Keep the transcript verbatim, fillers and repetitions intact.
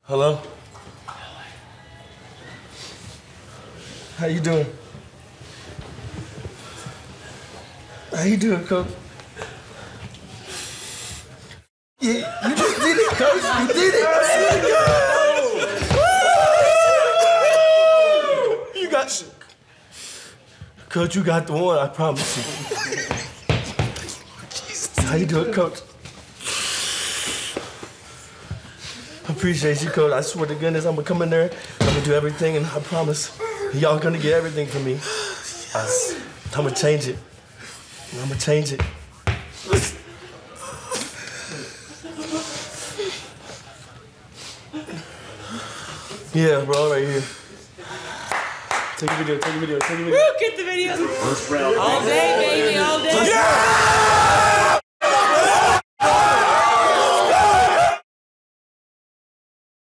Hello? How you doing? How you doing, Coach? Yeah, you just did it, Coach. You did it. You got... Coach, you got the one, I promise you. How you doing, Coach? I appreciate you, Coach. I swear to goodness, I'm gonna come in there, I'm gonna do everything, and I promise y'all gonna get everything from me. I, I'm gonna change it. I'm gonna change it. Yeah, bro, right here. Take a video, take a video, take a video. Woo, get the video. All day, baby, all day. Yeah!